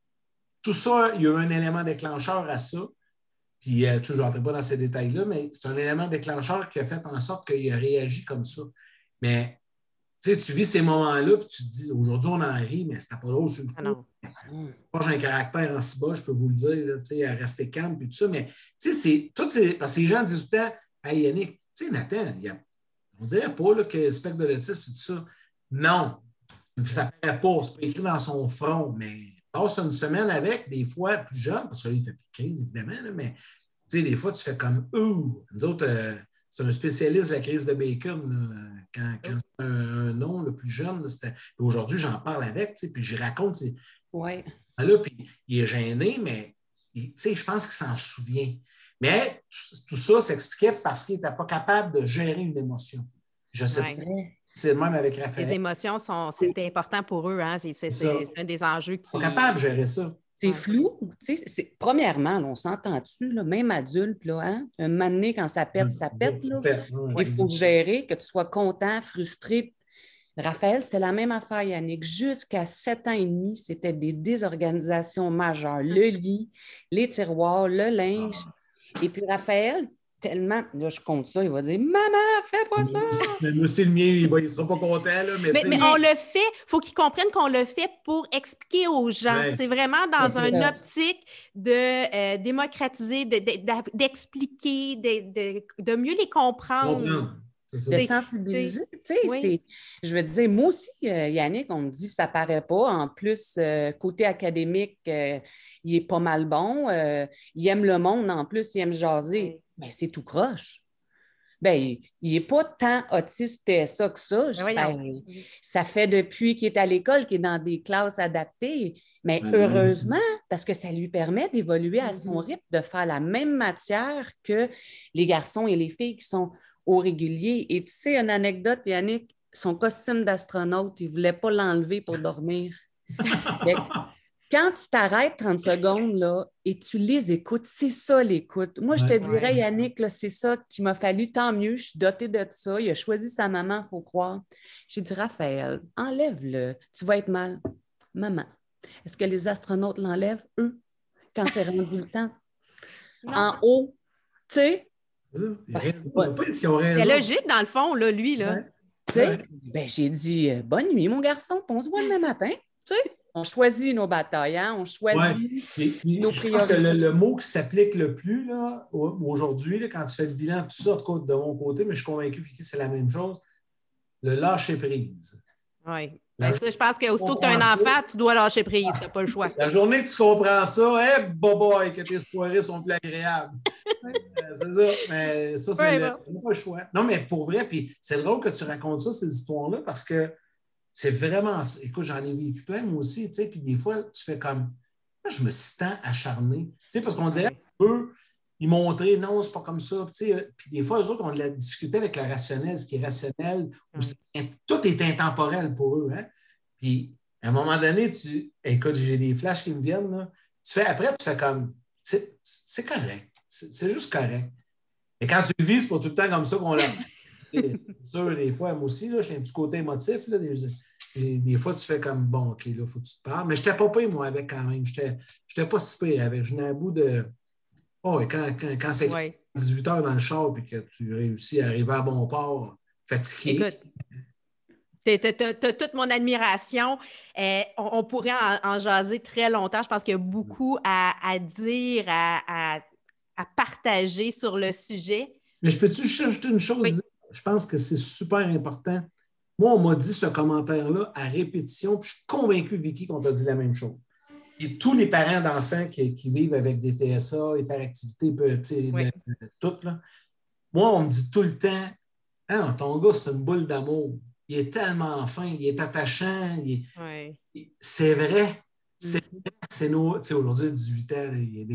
tout ça, il y a eu un élément déclencheur à ça. Puis, euh, tu je n'entrais pas dans ces détails-là, mais c'est un élément déclencheur qui a fait en sorte qu'il a réagi comme ça. Mais, tu sais, tu vis ces moments-là, puis tu te dis, aujourd'hui, on en rit, mais c'était pas drôle sur le coup. Ah non. Moi, j'ai un caractère en si bas, je peux vous le dire, tu sais, à rester calme, puis tout ça. Mais, tu sais, c'est tout, c'est, parce que les gens disent tout le temps, hey, Yannick, tu sais, Nathan, il y a, on dirait pas là, que spectre de l'autisme, et tout ça. Non, ça ne paraît pas, c'est pas écrit dans son front, mais passe une semaine avec, des fois plus jeune, parce que là, il ne fait plus de crise, évidemment, là, mais tu sais, des fois, tu fais comme ouh. Nous autres, euh, c'est un spécialiste de la crise de Bacon. Là, quand, quand c'est un, un nom le plus jeune, là, c'était... Aujourd'hui, j'en parle avec, puis je raconte. Oui. Là, puis il est gêné, mais je pense qu'il s'en souvient. Mais tout ça s'expliquait parce qu'il n'était pas capable de gérer une émotion. Je sais ouais. pas. C'est le même avec Raphaël. Les émotions, sont, c'est important pour eux. Hein? C'est, c'est, c'est, c'est un des enjeux qui... Ils sont capables de gérer ça. C'est ouais. flou. Tu sais, c'est... Premièrement, là, on s'entend-tu, là, même adulte, là, hein? Un moment donné, quand ça pète, ça pète. Là. Pète, ouais, il faut gérer, que tu sois content, frustré. Raphaël, c'était la même affaire, Yannick. Jusqu'à sept ans et demi, c'était des désorganisations majeures. Le lit, les tiroirs, le linge. Ah. Et puis Raphaël, tellement, là, je compte ça, il va dire « Maman, fais pas ça! » Mais c'est le mien, il ne sera pas content. Là, mais mais, mais on le fait, il faut qu'ils comprennent qu'on le fait pour expliquer aux gens. Ouais. C'est vraiment dans une ça. optique de euh, démocratiser, de, de, d'expliquer, de, de, de mieux les comprendre. Comprendre. De sensibiliser, tu sais, oui. c'est, je veux dire, moi aussi, euh, Yannick, on me dit ça paraît pas. En plus, euh, côté académique, euh, il est pas mal bon. Euh, il aime le monde, en plus, il aime jaser. Oui. Ben, c'est tout croche. Ben, il n'est pas tant autiste T S A que ça. Je, ben, ça fait depuis qu'il est à l'école qu'il est dans des classes adaptées. Mais mm-hmm. heureusement, parce que ça lui permet d'évoluer à son rythme, de faire la même matière que les garçons et les filles qui sont au régulier. Et tu sais, une anecdote, Yannick, son costume d'astronaute, il ne voulait pas l'enlever pour dormir. Mais, quand tu t'arrêtes trente secondes là, et tu les écoutes, c'est ça l'écoute. Moi, je te ouais, dirais, ouais. Yannick, là, c'est ça qu'il m'a fallu, tant mieux, je suis dotée de ça. Il a choisi sa maman, il faut croire. J'ai dit, Raphaël, enlève-le, tu vas être mal. Maman, est-ce que les astronautes l'enlèvent, eux, quand c'est rendu le temps? Non. En haut, tu sais? C'est logique, dans le fond, là, lui. Là. Ouais. Tu sais, ouais. ben, j'ai dit euh, bonne nuit, mon garçon, on se voit demain matin. Tu sais, on choisit nos batailles, hein? On choisit ouais. et, nos priorités. Je pense que le, le mot qui s'applique le plus là, aujourd'hui, là, quand tu fais le bilan, tout ça de, de mon côté, mais je suis convaincu que c'est la même chose, le lâcher prise. Oui. Ben ça, je pense qu'aussitôt que tu as un enfant, tu dois lâcher prise, tu n'as pas le choix. La journée que tu comprends ça, hey, boboy, que tes soirées sont plus agréables. C'est ça, mais ça, c'est le, bon. pas le choix. Non, mais pour vrai, puis c'est drôle que tu racontes ça, ces histoires-là, parce que c'est vraiment... Écoute, j'en ai vécu plein, moi aussi, tu sais, puis des fois, tu fais comme... Moi, je me suis tant acharné, tu sais, parce qu'on dirait qu'on peut y montrer, non, c'est pas comme ça, tu sais, puis des fois, eux autres, on l'a discuté avec le rationnel, ce qui est rationnel, mm. c'est, tout est intemporel pour eux, hein, puis à un moment donné, tu... Écoute, j'ai des flashs qui me viennent, là, tu fais, après, tu fais comme... C'est, c'est correct. C'est juste correct. Et quand tu le vis, c'est pas tout le temps comme ça qu'on l'a. C'est sûr, des fois, moi aussi, j'ai un petit côté émotif. Là, des, des, des fois, tu fais comme, bon, OK, là, il faut que tu te parles. Mais je n'étais pas pire, moi, avec quand même. Je n'étais pas si pire avec. Je venais à bout de... Oh, et quand, quand, quand c'est ouais. dix-huit heures dans le char et que tu réussis à arriver à bon port, fatigué. Écoute, tu as toute mon admiration. Euh, on, on pourrait en, en jaser très longtemps. Je pense qu'il y a beaucoup à, à dire, à, à, à partager sur le sujet. Mais je peux-tu juste ajouter une chose? Oui. Je pense que c'est super important. Moi, on m'a dit ce commentaire-là à répétition, puis je suis convaincu, Vicky, qu'on t'a dit la même chose. Et tous les parents d'enfants qui, qui vivent avec des T S A, hyperactivité, oui. tout, là, moi, on me dit tout le temps, ah, ton gars, c'est une boule d'amour. Il est tellement fin, il est attachant. Il... Oui. C'est vrai. C'est mm-hmm. vrai. C'est nos... Aujourd'hui, dix-huit ans,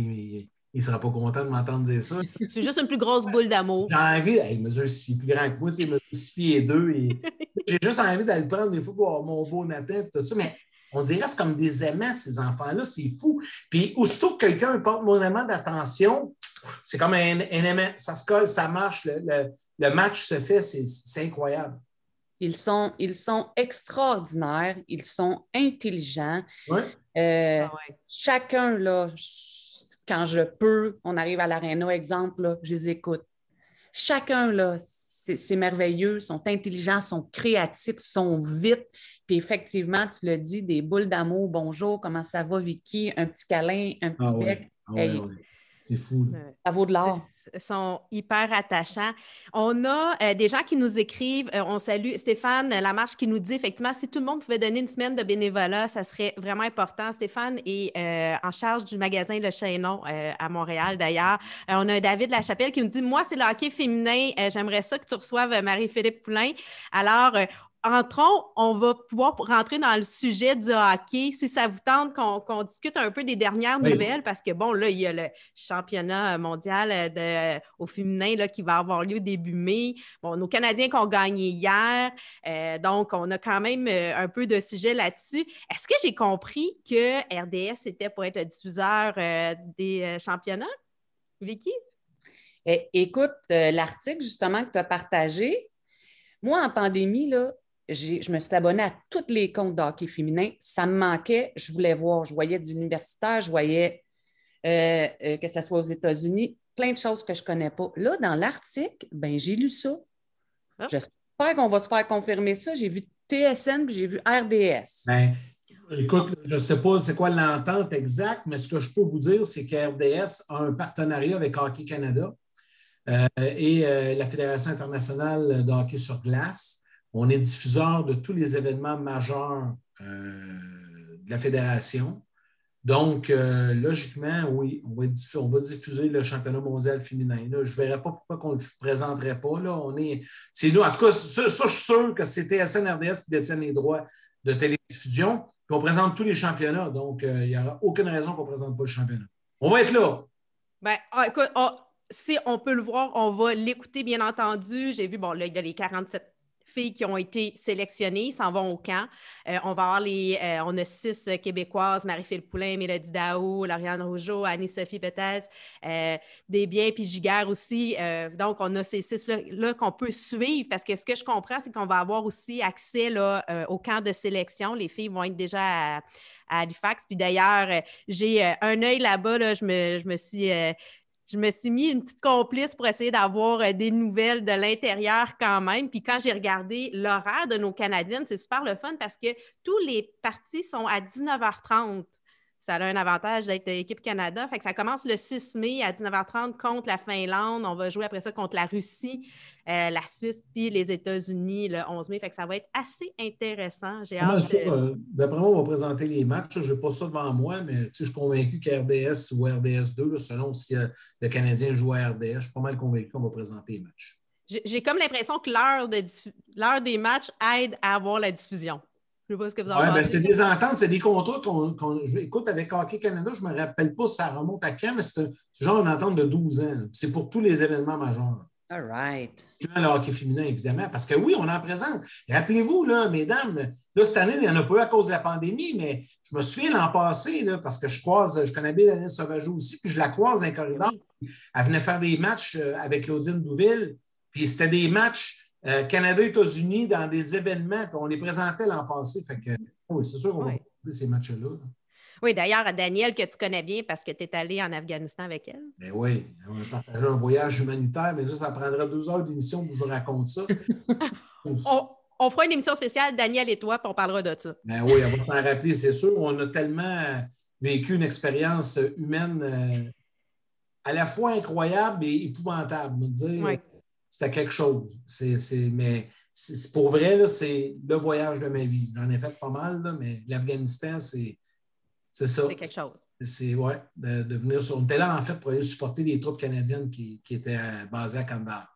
il ne sera pas content de m'entendre dire ça. C'est juste une plus grosse boule d'amour. J'ai envie, hey, il mesure six, plus grand que moi, il mesure six pieds et deux. Et... J'ai juste envie d'aller le prendre des fois pour avoir mon beau Nathan et tout ça, mais on dirait que c'est comme des aimants, ces enfants-là, c'est fou. Puis aussitôt que quelqu'un porte mon aimant d'attention, c'est comme un, un aimant, ça se colle, ça marche, le, le, le match se fait, c'est incroyable. Ils sont, ils sont extraordinaires, ils sont intelligents. Ouais. Euh, ah ouais. Chacun, là, quand je peux, on arrive à l'aréna, exemple, là, je les écoute. Chacun, là, c'est merveilleux, sont intelligents, sont créatifs, sont vite. Puis effectivement, tu l'as dit, des boules d'amour, bonjour, comment ça va, Vicky? Un petit câlin, un petit ah bec. Ouais. Ah ouais, hey, ouais. C'est fou. Là. Ça vaut de l'or. Ils sont hyper attachants. On a euh, des gens qui nous écrivent. Euh, on salue Stéphane Lamarche qui nous dit effectivement, si tout le monde pouvait donner une semaine de bénévolat, ça serait vraiment important. Stéphane est euh, en charge du magasin Le Chaînon euh, à Montréal, d'ailleurs. Euh, on a David Lachapelle qui nous dit, moi, c'est le hockey féminin. Euh, J'aimerais ça que tu reçoives Marie-Philippe Poulain. Alors, euh, entrons, on va pouvoir rentrer dans le sujet du hockey. Si ça vous tente qu'on qu'on discute un peu des dernières oui. nouvelles, parce que, bon, là, il y a le championnat mondial de, au féminin là, qui va avoir lieu début mai. Bon, nos Canadiens qui ont gagné hier, euh, donc on a quand même euh, un peu de sujet là-dessus. Est-ce que j'ai compris que R D S était pour être le diffuseur euh, des euh, championnats? Vicky? Eh, écoute, euh, l'article justement que tu as partagé, moi, en pandémie, là, je me suis abonnée à tous les comptes de hockey féminin. Ça me manquait. Je voulais voir. Je voyais de l'universitaire, je voyais euh, euh, que ce soit aux États-Unis, plein de choses que je ne connais pas. Là, dans l'article, ben, j'ai lu ça. Oh. J'espère qu'on va se faire confirmer ça. J'ai vu T S N puis j'ai vu R D S. Ben, écoute, je ne sais pas c'est quoi l'entente exacte, mais ce que je peux vous dire, c'est que R D S a un partenariat avec Hockey Canada euh, et euh, la Fédération internationale de hockey sur glace. On est diffuseur de tous les événements majeurs euh, de la fédération. Donc, euh, logiquement, oui, on va, diffuser, on va diffuser le championnat mondial féminin. Là. Je ne verrais pas pourquoi on ne le présenterait pas. Là. On est, c'est nous. En tout cas, ça, ça, je suis sûr que c'est T S N R D S qui détiennent les droits de télédiffusion. Puis on présente tous les championnats. Donc, euh, il n'y aura aucune raison qu'on ne présente pas le championnat. On va être là. Bien, oh, écoute, oh, si on peut le voir, on va l'écouter, bien entendu. J'ai vu, bon, là, il y a les quarante-sept filles qui ont été sélectionnées, ils s'en vont au camp. Euh, on va avoir les, euh, on a six euh, Québécoises, Marie-Philippe Poulain, Mélodie Daou, Lauriane Rougeau, Annie-Sophie Petès, euh, Desbiens puis Giguère aussi. Euh, donc, on a ces six-là qu'on peut suivre parce que ce que je comprends, c'est qu'on va avoir aussi accès là, euh, au camp de sélection. Les filles vont être déjà à, à Halifax. Puis d'ailleurs, euh, j'ai euh, un œil là-bas, là, je me, je me suis... Euh, Je me suis mis une petite complice pour essayer d'avoir euh, des nouvelles de l'intérieur quand même. Puis quand j'ai regardé l'horaire de nos Canadiennes, c'est super le fun parce que tous les parties sont à dix-neuf heures trente. Ça a un avantage d'être équipe Canada. Fait que ça commence le six mai à dix-neuf heures trente contre la Finlande. On va jouer après ça contre la Russie, euh, la Suisse puis les États-Unis le onze mai. Fait que ça va être assez intéressant. J'ai hâte. De... Euh, D'après moi, on va présenter les matchs. Je n'ai pas ça devant moi, mais je suis convaincu qu'R D S ou R D S deux, là, selon si euh, le Canadien joue à R D S, je suis pas mal convaincu qu'on va présenter les matchs. J'ai comme l'impression que l'heure de diffu... l'heure des matchs aide à avoir la diffusion. Je ne sais pas ce que vous en ouais, pensez. Ben, c'est des ententes, c'est des contrats qu'on qu écoute avec Hockey Canada. Je ne me rappelle pas si ça remonte à quand, mais c'est genre une entente de douze ans. C'est pour tous les événements majeurs. All right. Le hockey féminin, évidemment. Parce que oui, on en présente. Rappelez-vous, là, mesdames, là, cette année, il n'y en a pas eu à cause de la pandémie, mais je me souviens l'an passé, là, parce que je croise, je connais bien Danielle Sauvageau aussi, puis je la croise dans les corridors. Oui. Elle venait faire des matchs avec Claudine Douville, puis c'était des matchs euh, Canada-États-Unis dans des événements, puis on les présentait l'an passé. Fait que, oui, c'est sûr qu'on oui. va regarder ces matchs-là. Là. Oui, d'ailleurs, Danielle, que tu connais bien parce que tu es allé en Afghanistan avec elle. Ben oui, on a partagé un voyage humanitaire, mais là, ça prendrait deux heures d'émission pour que je vous raconte ça. on, on fera une émission spéciale, Danielle et toi, puis on parlera de ça. Ben oui, on va s'en rappeler, c'est sûr. On a tellement vécu une expérience humaine euh, à la fois incroyable et épouvantable. Me dire, oui. C'était quelque chose. C'est, c'est, mais c'est, pour vrai, là, c'est le voyage de ma vie. J'en ai fait pas mal, là, mais l'Afghanistan, c'est. C'est ça. C'est quelque chose. C'est, ouais, de, de venir sur. On était là, en fait, pour aller supporter les troupes canadiennes qui, qui étaient basées à Kandahar.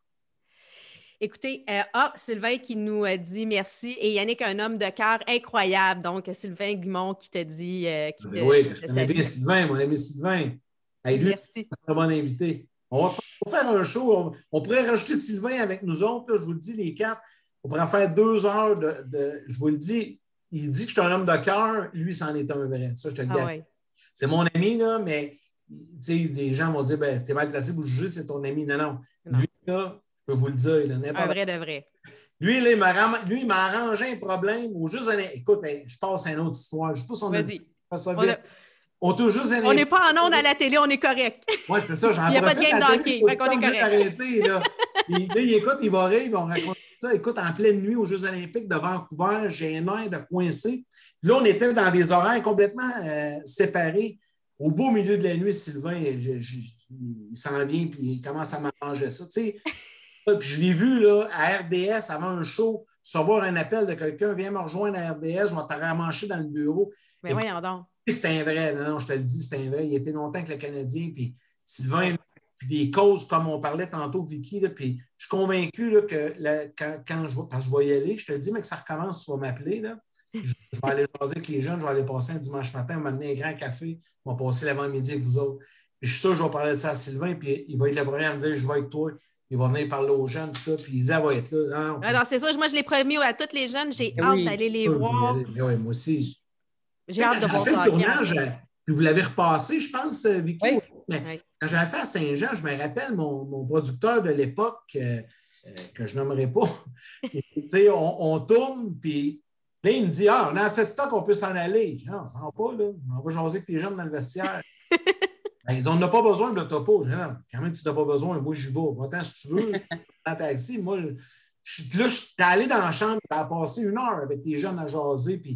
Écoutez, euh, ah, Sylvain qui nous a dit merci et Yannick, un homme de cœur incroyable. Donc, Sylvain Guimond qui te dit. Euh, qui ben te, oui, qui te je connais bien Sylvain, mon ami Sylvain. Hey, lui, merci. C'est un très bon invité. On va faire, faire un show. On, on pourrait rajouter Sylvain avec nous autres. Là, je vous le dis, les quatre. On pourrait faire deux heures de. de je vous le dis. Il dit que je suis un homme de cœur, lui, c'en est un vrai. Ça, je te le dis. Ah ouais. C'est mon ami, là, mais des gens vont dire ben, t'es mal placé pour juger, c'est ton ami. Non, non. non. Lui, là, je peux vous le dire. Là, un vrai de vrai. Lui, là, il m'a, lui, il m'a arrangé un problème. Ou juste un... Écoute, je passe à une autre histoire. Je sais pas si on Vas-y. A... Ça on a... On touche juste un... On n'est pas en ondes à la télé, on est correct. Oui, c'est ça. J'en il n'y a pas de game d'hockey, fait qu'on est correct. Arrêter, là. il, là, il écoute, il va rire, on raconte ça. Écoute, en pleine nuit aux Jeux olympiques de Vancouver, j'ai un air de coincé. Là, on était dans des horaires complètement euh, séparés. Au beau milieu de la nuit, Sylvain, je, je, il s'en vient puis il commence à m'arranger ça. Tu sais, puis je l'ai vu là, à R D S avant un show, recevoir un appel de quelqu'un, viens me rejoindre à R D S, je vais te ramancher dans le bureau. Mais voyons donc. C'était un vrai, non, non, je te le dis, c'était un vrai. Il était longtemps avec le Canadien, puis Sylvain, puis des causes, comme on parlait tantôt, Vicky, là, puis je suis convaincu là, que la, quand, quand je, parce que je vais y aller, je te le dis, mais que ça recommence, tu vas m'appeler. Là. Je, je vais aller jaser avec les jeunes, je vais aller passer un dimanche matin, on va m'amener un grand café, on va passer l'avant-midi avec vous autres. Puis je suis sûr que je vais parler de ça à Sylvain, puis il va être le premier à me dire, je vais avec toi. Il va venir parler aux jeunes, tout ça, puis il va être là. Non, ah, non, c'est sûr, moi, je l'ai promis à tous les jeunes, j'ai oui, hâte d'aller les oui, voir. Oui, oui, moi aussi. J'ai hâte de voir ça. Fait le tournage, puis vous l'avez repassé, je pense, Vicky. Oui. Mais oui. Quand j'avais fait à Saint-Jean, je me rappelle mon, mon producteur de l'époque, euh, euh, que je nommerai pas, et, on, on tourne, puis là, il me dit, ah, on a assez de stock, on peut s'en aller. Je dis, non, on s'en va pas, là. On va jaser avec les jeunes dans le vestiaire. Ben, ils n'ont pas besoin de l'autopo. Je dis, non, quand même, tu n'as pas besoin, moi, j'y vais. Va-t'en si tu veux, en taxi. Moi, je, là, je suis allé dans la chambre, tu as passé une heure avec les jeunes à jaser, puis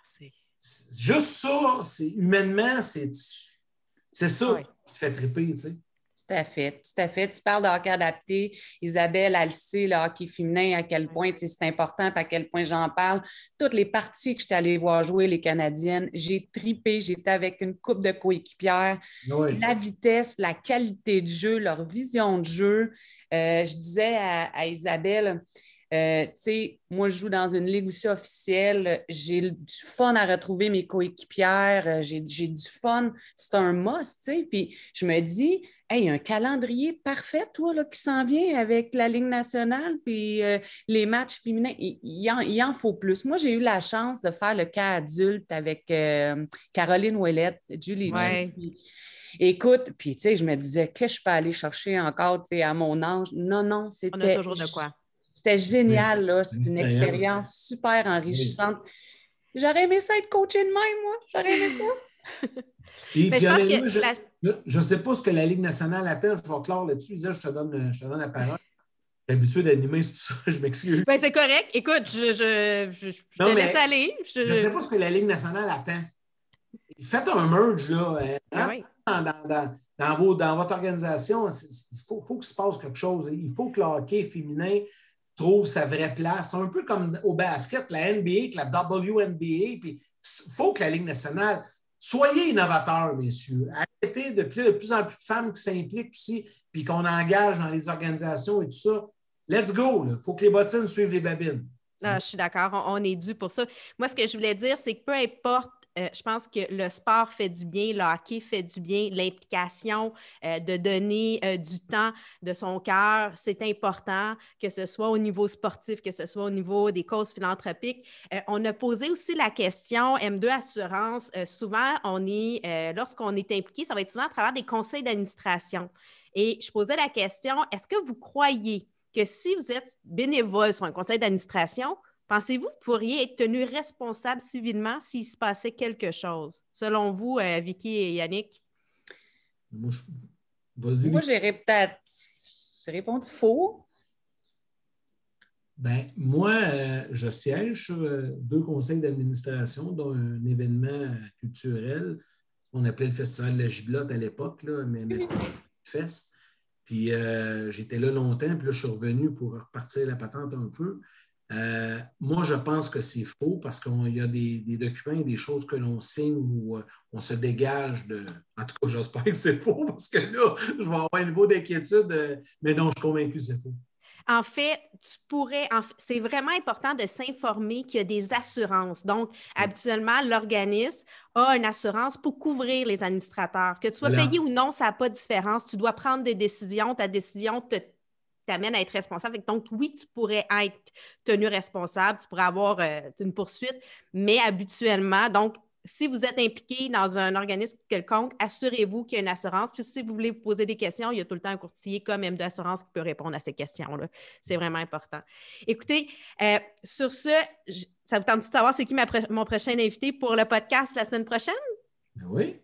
c'est juste ça, c'est humainement, c'est, c'est ça ouais. qui te fait triper, tu sais. Tout à fait, tout à fait. Tu parles de hockey adapté. Isabelle, elle le sait, le hockey féminin, à quel point c'est important, puis à quel point j'en parle. Toutes les parties que je suis allée voir jouer, les Canadiennes, j'ai tripé, j'étais avec une couple de coéquipières. Oui. La vitesse, la qualité de jeu, leur vision de jeu. Euh, je disais à, à Isabelle, Euh, tu sais, moi, je joue dans une ligue aussi officielle. J'ai du fun à retrouver mes coéquipières. J'ai, j'ai du fun. C'est un must, tu sais. Puis je me dis, hey, un calendrier parfait, toi, là, qui s'en vient avec la Ligue nationale, puis euh, les matchs féminins. Il, il, en, il en faut plus. Moi, j'ai eu la chance de faire le cas adulte avec euh, Caroline Ouellette, Julie ouais. G. Écoute, puis tu sais, je me disais, qu'est-ce que je peux aller chercher encore, tu sais, à mon âge? Non, non, c'était... On a toujours de quoi. C'était génial, là. C'est une expérience super enrichissante. J'aurais aimé ça être coachée de même, moi. J'aurais aimé ça. Et puis, honnêtement, je ne la... sais pas ce que la Ligue nationale attend. Je vais clore là-dessus. Lisa, je te donne, je te donne la parole. Je suis habitué d'animer, c'est pour ça que je m'excuse. Ben, c'est correct. Écoute, je, je, je, je non, te laisse aller. Je ne sais pas ce que la Ligue nationale attend. Faites un merge, là. Hein? Oui. Dans, dans, dans, dans, vos, dans votre organisation, il faut, faut qu'il se passe quelque chose. Il faut que le hockey féminin trouve sa vraie place. Un peu comme au basket, la N B A, que la W N B A. Puis il faut que la Ligue nationale, soyez innovateurs, messieurs. Arrêtez de plus, de plus en plus de femmes qui s'impliquent aussi, puis qu'on engage dans les organisations et tout ça. Let's go! Il faut que les bottines suivent les babines. Ah, je suis d'accord, on, on est dû pour ça. Moi, ce que je voulais dire, c'est que peu importe, Euh, je pense que le sport fait du bien, le hockey fait du bien, l'implication euh, de donner euh, du temps de son cœur, c'est important, que ce soit au niveau sportif, que ce soit au niveau des causes philanthropiques. Euh, on a posé aussi la question, M deux Assurance, euh, souvent, on est, euh, lorsqu'on est impliqué, ça va être souvent à travers des conseils d'administration. Et je posais la question, est-ce que vous croyez que si vous êtes bénévole sur un conseil d'administration, pensez-vous que vous pourriez être tenu responsable civilement s'il se passait quelque chose? Selon vous, euh, Vicky et Yannick? Moi, je... Vas-y. Moi, j'ai peut-être j'ai répondu faux. Ben, moi, euh, je siège sur euh, deux conseils d'administration, dont un événement euh, culturel, qu'on appelait le Festival de la Giblotte à l'époque, là, mais maintenant, Fest. Puis euh, j'étais là longtemps, puis là, je suis revenu pour repartir la patente un peu. Euh, moi, je pense que c'est faux parce qu'il y a des, des documents et des choses que l'on signe où euh, on se dégage de. En tout cas, j'espère que c'est faux parce que là, je vais avoir un niveau d'inquiétude, euh, mais non, je suis convaincu que c'est faux. En fait, tu pourrais, en fait, c'est vraiment important de s'informer qu'il y a des assurances. Donc, habituellement, l'organisme a une assurance pour couvrir les administrateurs. Que tu sois Voilà. payé ou non, ça n'a pas de différence. Tu dois prendre des décisions. Ta décision te t'amène à être responsable. Donc, oui, tu pourrais être tenu responsable, tu pourrais avoir euh, une poursuite, mais habituellement, donc, si vous êtes impliqué dans un organisme quelconque, assurez-vous qu'il y a une assurance. Puis si vous voulez vous poser des questions, il y a tout le temps un courtier comme M deux Assurance qui peut répondre à ces questions-là. C'est vraiment important. Écoutez, euh, sur ce, ça vous tente de savoir c'est qui ma pro- mon prochain invité pour le podcast la semaine prochaine? Ben oui.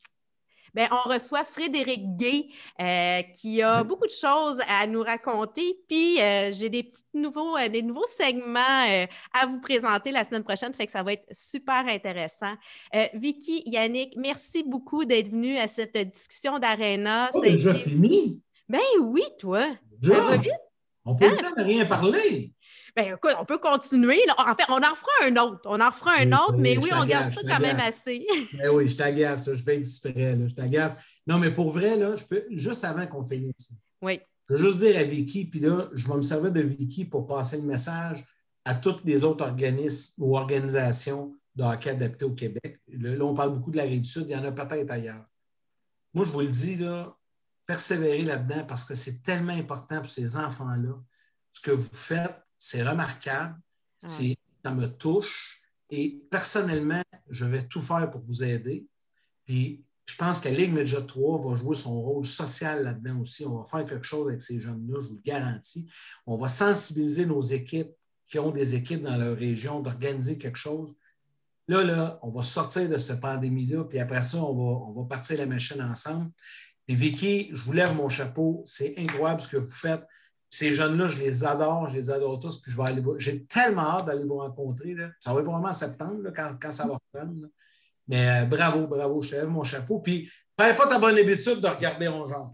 Bien, on reçoit Frédéric Gay, euh, qui a beaucoup de choses à nous raconter. Puis, euh, j'ai des petits nouveaux, euh, des nouveaux segments euh, à vous présenter la semaine prochaine. Fait que ça va être super intéressant. Euh, Vicky, Yannick, merci beaucoup d'être venus à cette discussion d'Arena. Oh, Ça a déjà été... fini? Ben oui, toi. Déjà? Ça va vite? On n'a pas Hein? eu le temps de rien parler. Ben écoute, on peut continuer. Là. En fait, on en fera un autre. On en fera un Oui, autre, oui, mais je oui, on t'agace, garde je ça quand même t'agace. assez. Ben oui, je t'agace, je fais exprès, là, je t'agace. Non, mais pour vrai, là, je peux, juste avant qu'on finisse, Oui. je veux juste dire à Vicky, puis là, je vais me servir de Vicky pour passer le message à tous les autres organismes ou organisations de hockey adapté au Québec. Là, là, on parle beaucoup de la Rive-Sud, il y en a peut-être ailleurs. Moi, je vous le dis, là, persévérez là-dedans parce que c'est tellement important pour ces enfants-là. Ce que vous faites, c'est remarquable, c'est, ça me touche et personnellement, je vais tout faire pour vous aider. Puis, je pense que la Ligue Média trois va jouer son rôle social là-dedans aussi. On va faire quelque chose avec ces jeunes-là, je vous le garantis. On va sensibiliser nos équipes qui ont des équipes dans leur région d'organiser quelque chose. Là, là, on va sortir de cette pandémie-là, puis après ça, on va, on va partir la machine ensemble. Et Vicky, je vous lève mon chapeau. C'est incroyable ce que vous faites. Ces jeunes-là, je les adore, je les adore tous, puis je vais aller vous... J'ai tellement hâte d'aller vous rencontrer. Là. Ça va être vraiment en septembre, là, quand, quand ça va reprendre. Là. Mais euh, bravo, bravo, je te lève mon chapeau. Puis, perds pas ta bonne habitude de regarder mon genre.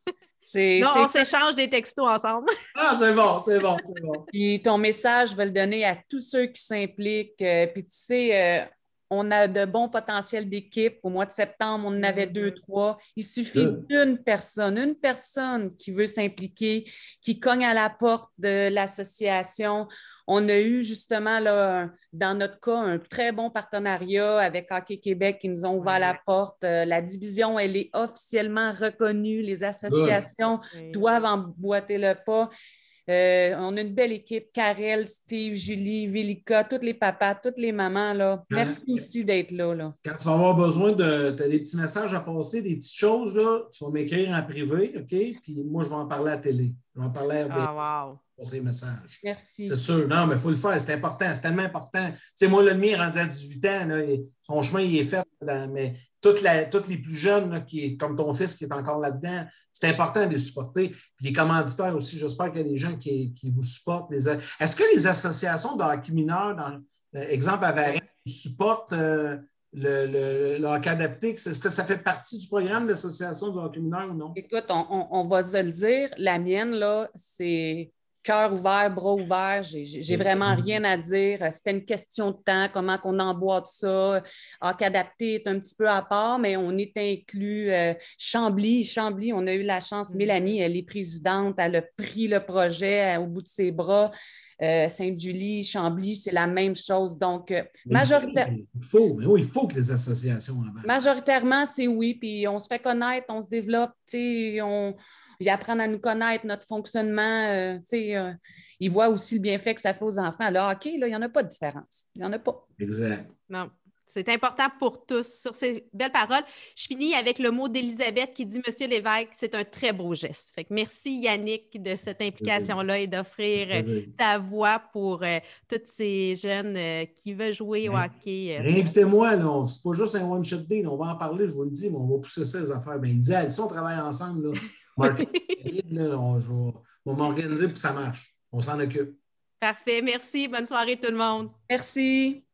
C'est, non, c'est... on s'échange des textos ensemble. Ah, c'est bon, c'est bon, c'est bon. Puis ton message, je vais le donner à tous ceux qui s'impliquent. Euh, puis tu sais, euh, on a de bons potentiels d'équipe. Au mois de septembre, on en avait deux, trois. Il suffit Good. d'une personne, une personne qui veut s'impliquer, qui cogne à la porte de l'association. On a eu justement, là, dans notre cas, un très bon partenariat avec Hockey Québec qui nous ont ouvert Ouais. la porte. Euh, la division, elle est officiellement reconnue. Les associations Good. doivent emboîter le pas. Euh, on a une belle équipe, Karel, Steve, Julie, Vilika, tous les papas, toutes les mamans. Là. Merci Hein? aussi d'être là, là. Quand tu vas avoir besoin de. Tu as des petits messages à passer, des petites choses, là, tu vas m'écrire en privé, OK? Puis moi, je vais en parler à la télé. Je vais en parler à R D S Ah, wow. pour ces messages. Merci. C'est sûr. Non, mais il faut le faire. C'est important. C'est tellement important. Tu sais, moi, le mien est rendu à dix-huit ans. Là, et son chemin, il est fait. Dans, mais toutes la, toutes les plus jeunes, là, qui est, comme ton fils qui est encore là-dedans, c'est important de les supporter. Puis les commanditaires aussi, j'espère qu'il y a des gens qui, qui vous supportent. Les, est-ce que les associations de hockey mineur, dans, euh, exemple à Varennes, supportent euh, le, le, le hockey adapté? Est-ce que ça fait partie du programme de l'association du hockey mineur ou non? Écoute, on, on, on va se le dire, la mienne, là, c'est cœur ouvert, bras ouverts. J'ai, j'ai vraiment rien à dire. C'était une question de temps, comment qu'on emboîte ça. Hockey adapté est un petit peu à part, mais on est inclus. Euh, Chambly, Chambly, on a eu la chance. Mm-hmm. Mélanie, elle est présidente, elle a pris le projet au bout de ses bras. Euh, Sainte-Julie, Chambly, c'est la même chose. Donc, euh, majoritairement. Il faut, mais oui, il faut que les associations en majoritairement, c'est oui. Puis on se fait connaître, on se développe, tu sais, on. Ils apprennent à nous connaître, notre fonctionnement. Euh, euh, ils voient aussi le bienfait que ça fait aux enfants. Alors, OK, là, il n'y en a pas de différence. Il n'y en a pas. Exact. Non. C'est important pour tous. Sur ces belles paroles, je finis avec le mot d'Élisabeth qui dit « Monsieur l'évêque, c'est un très beau geste ». Fait que merci Yannick de cette implication-là et d'offrir euh, ta voix pour euh, tous ces jeunes euh, qui veulent jouer au hockey. Euh. Réinvitez-moi, là. C'est pas juste un one-shot deal. On va en parler, je vous le dis, mais on va pousser ça, les affaires. Ben, idéal. Si on travaille ensemble, là, marketing, là, on, je vais, on va m'organiser pour que ça marche. On s'en occupe. Parfait. Merci. Bonne soirée tout le monde. Merci.